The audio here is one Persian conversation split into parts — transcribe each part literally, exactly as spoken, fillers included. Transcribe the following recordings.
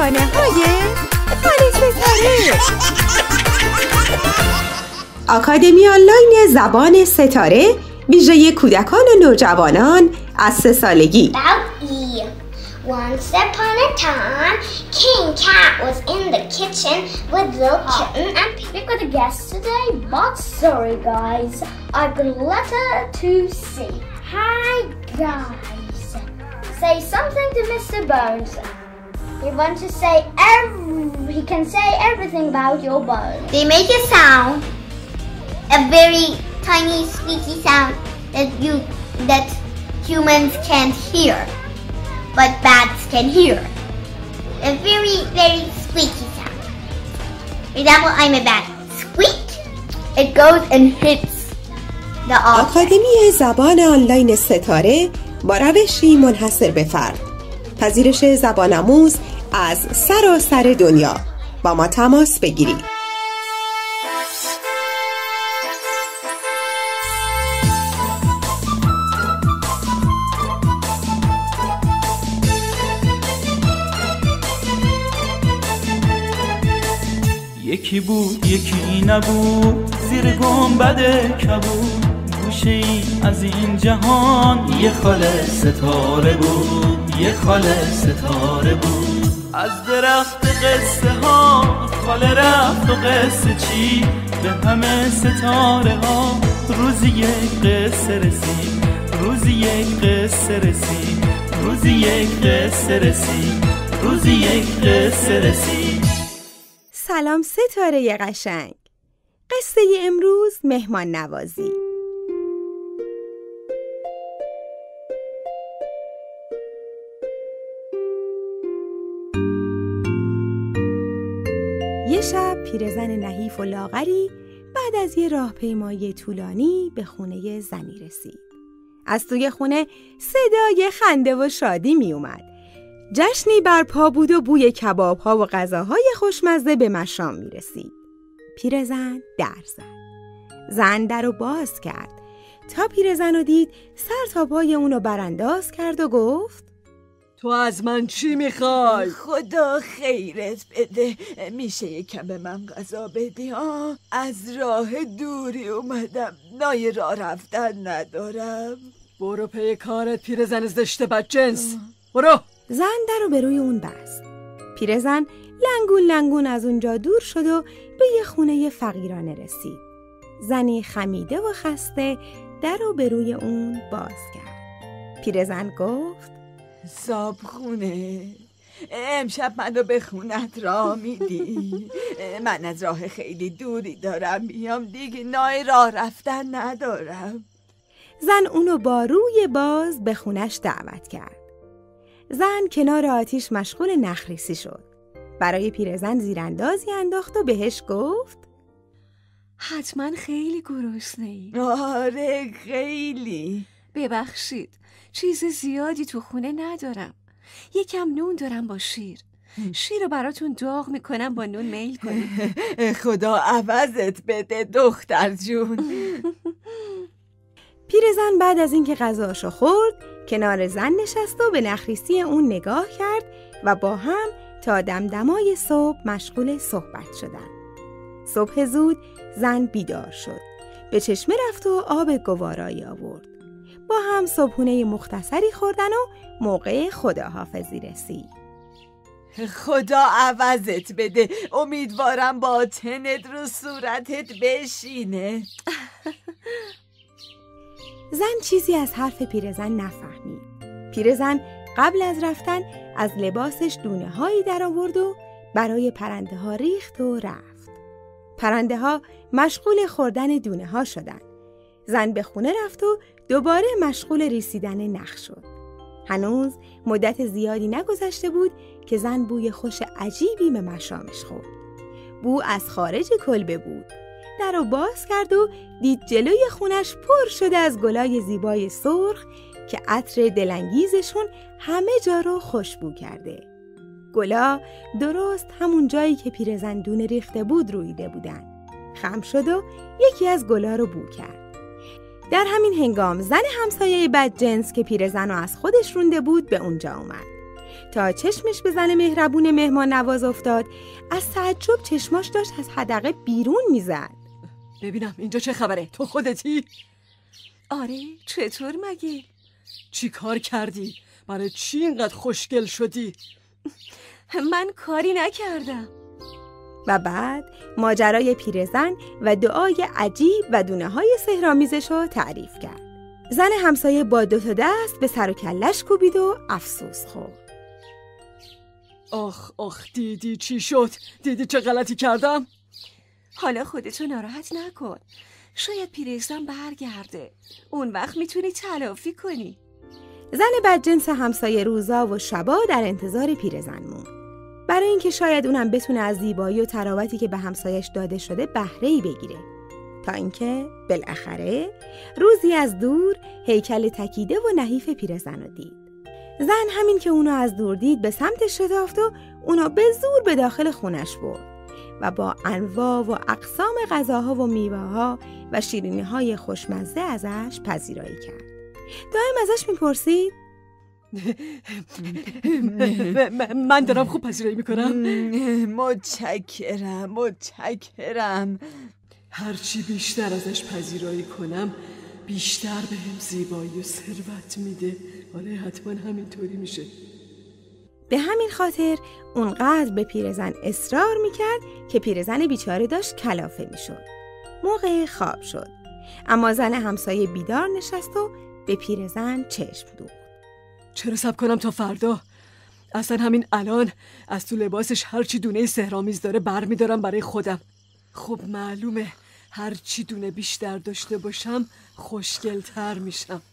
افسانه‌های خاله ستاره. آکادمی آنلاین زبان ستاره ویژه کودکان و نوجوانان از سه سالگی. Once upon a time, King Cat was in the kitchen with little kitten and we've got a guest today, but sorry guys, I've got a letter to see. Hi guys, say something to Mister Bones. We want to say every, he can say everything about your bones. They make a sound, a very tiny squeaky sound that you that humans can't hear. But bats can hear. A very, very squeaky sound. For example, I'm a bat. Squeak! It goes and hits the object. آکادمی زبان آنلاین ستاره با روشی منحصر به فرد. پذیرش زبان آموز از سراسر دنیا. با ما تماس بگیرید. یکی بود یکی نبود زیر گنبد کبود گوشه ای از این جهان یه خاله ستاره بود یه خاله ستاره بود از درخت قصه ها خاله رفت و قصه چی به همه ستاره ها روزی یک قصه رسید روزی یک قصه رسید روزی یک قصه رسید روزی یک قصه رسید. سلام ستاره قشنگ. قصه امروز مهمان نوازی. یه شب پیرزن نحیف و لاغری بعد از یه راهپیمایی طولانی به خونه زنی رسید. از توی خونه صدای خنده و شادی می اومد. جشنی برپا بود و بوی کباب ها و غذاهای خوشمزه به مشام می رسید. پیرزن در زد. زن در رو باز کرد. تا پیرزن رو دید سر تا پای اونو برانداز کرد و گفت تو از من چی میخوای؟ خدا خیرت بده، میشه یکم به من غذا بدی ها؟ از راه دوری اومدم، نای راه رفتن ندارم. برو پی کارت پیرزن زشت بدجنس، برو. زن در رو به روی اون بست. پیرزن لنگون لنگون از اونجا دور شد و به یه خونه فقیرانه رسید. زنی خمیده و خسته در رو به روی اون باز کرد. پیرزن گفت صابخونه، امشب منو به خونت راه میدی؟ من از راه خیلی دوری دارم میام دیگه، نای راه رفتن ندارم. زن اونو با روی باز به خونش دعوت کرد. زن کنار آتیش مشغول نخریسی شد. برای پیرزن زیراندازی انداخت و بهش گفت حتما خیلی گرسنه‌ای. آره خیلی. ببخشید چیز زیادی تو خونه ندارم، یکم نون دارم با شیر. شیر رو براتون داغ میکنم با نون میل کنید. خدا عوضت بده دختر جون. پیرزن بعد از اینکه غذاشو خورد کنار زن نشست و به نخریسی اون نگاه کرد و با هم تا دمدمای صبح مشغول صحبت شدن. صبح زود زن بیدار شد. به چشمه رفت و آب گوارایی آورد. با هم صبحونه مختصری خوردن و موقع خداحافظی رسید. خدا عوضت بده، امیدوارم باطنت رو صورتت بشینه. زن چیزی از حرف پیرزن نفهمید. پیرزن قبل از رفتن از لباسش دونه هایی در آورد و برای پرنده ها ریخت و رفت. پرنده ها مشغول خوردن دونه ها شدن. زن به خونه رفت و دوباره مشغول ریسیدن نخ شد. هنوز مدت زیادی نگذشته بود که زن بوی خوش عجیبی به مشامش خورد. بو از خارج کلبه بود. در رو باز کرد و دید جلوی خونش پر شده از گلای زیبای سرخ که عطر دلانگیزشون همه جا رو خوشبو کرده. گلا درست همون جایی که پیرزن دونه ریخته بود رویده بودن. خم شد و یکی از گلا رو بو کرد. در همین هنگام زن همسایه بدجنس که پیرزن رو از خودش رونده بود به اونجا اومد. تا چشمش به زن مهربون مهمان نواز افتاد. از تعجب چشماش داشت از حدقه بیرون میزد. ببینم اینجا چه خبره؟ تو خودتی؟ آره، چطور مگه؟ چی کار کردی؟ برای چی اینقدر خوشگل شدی؟ من کاری نکردم. و بعد ماجرای پیرزن و دعای عجیب و دونه های سحرآمیزش رو تعریف کرد. زن همسایه با دو تا دست به سر و کلش کوبید و افسوس خورد. آخ آخ دیدی چی شد؟ دیدی چه غلطی کردم؟ حالا خودتو ناراحت نکن. شاید پیرزن برگرده. اون وقت میتونی تلافی کنی. زن بدجنس همسایه روزا و شبا در انتظار پیرزن موند. برای اینکه شاید اونم بتونه از زیبایی و تراوتی که به همسایش داده شده بهره‌ای بگیره. تا اینکه بالاخره روزی از دور هیکل تکیده و نحیف پیرزن رو دید. زن همین که اونو از دور دید به سمتش شتافت و اونو به زور به داخل خونش برد و با انواع و اقسام غذاها و میوه‌ها و شیرینی‌های خوشمزه ازش پذیرایی کرد. دائم ازش میپرسید من دارم خوب پذیرایی میکنم؟ متشکرم متشکرم. هرچی بیشتر ازش پذیرایی کنم بیشتر به هم زیبایی و ثروت میده. آره حتما همینطوری میشه. به همین خاطر اونقدر به پیرزن اصرار میکرد که پیرزن بیچاره داشت کلافه میشد. موقع خواب شد، اما زن همسایه بیدار نشست و به پیرزن چشم دوخت. چرا صبر کنم تا فردا؟ اصلا همین الان از تو لباسش هرچی دونه سحرآمیز داره برمیدارم برای خودم. خب معلومه هرچی دونه بیشتر داشته باشم خوشگل‌تر میشم.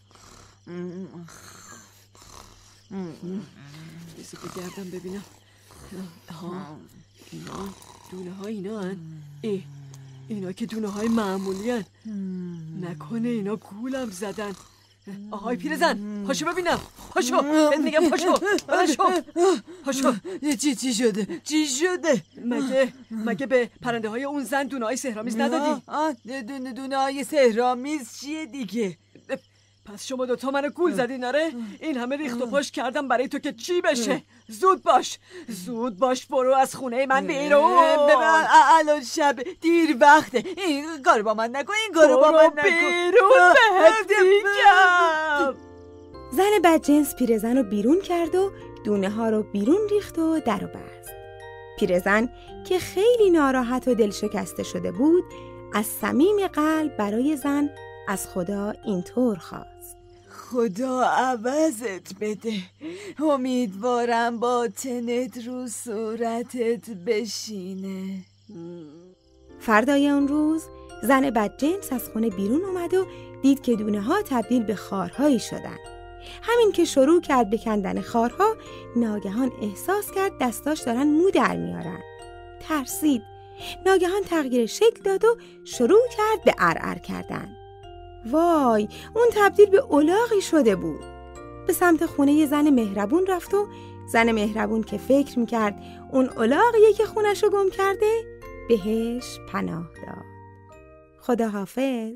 بذار بگردم ببینم. ها اینا دونه ها اینا هن؟ ای اینا که دونه های معمولی هن. نکنه اینا گولم زدن. آهای پیرزن پاشو ببینم. پاشو بهت میگم پاشو پاشو پاشو. چی چی شده؟ چی شده؟ مگه مگه به پرنده های اون زن دونه های سحرآمیز ندادی؟ آه دونه دونه های سحرآمیز چیه دیگه؟ پس شما دوتا منو گول زدین آره؟ این همه ریخت و پاش کردم برای تو که چی بشه؟ زود باش زود باش برو از خونه من بیرون. الان شب دیر وقته. این کارو با من نکن. این کارو با من نکن. بیرون بهت میگم. زن بدجنس پیرزن رو بیرون کرد و دونه ها رو بیرون ریخت و در رو بست. پیرزن که خیلی ناراحت و دل شکسته شده بود از صمیم قلب برای زن از خدا اینطور خواست: خدا عوضت بده. امیدوارم باطنت رو صورتت بشینه. فردای اون روز زن بدجنس از خونه بیرون اومد و دید که دونه ها تبدیل به خارهایی شدن. همین که شروع کرد به کندن خارها ناگهان احساس کرد دستاش دارن مو در میارن. ترسید. ناگهان تغییر شکل داد و شروع کرد به ارعر کردن. وای، اون تبدیل به الاغی شده بود. به سمت خونه زن مهربون رفت و زن مهربون که فکر میکرد اون الاغیه که خونش رو گم کرده بهش پناه داد. خدا حافظ.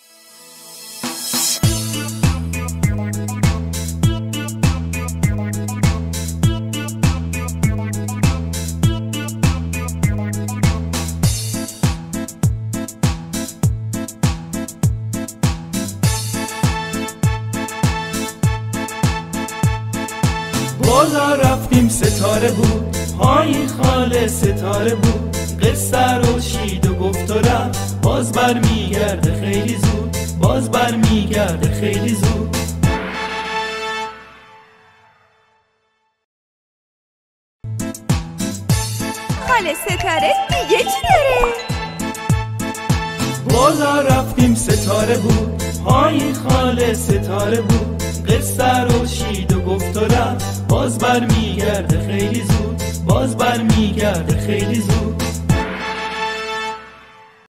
بالا رفتیم ستاره بود، پایین خاله ستاره بود، قصه رو شید و گفت و رفت، باز بر میگرده خیلی زود، باز بر میگرده خیلی زود. خاله ستاره دیگه چی داره؟ بالا رفتیم ستاره بود، پایین خاله ستاره بود، قصه رو شید و گفت و رفت، باز بر میگرده خیلی زود، باز بر میگرده خیلی زود.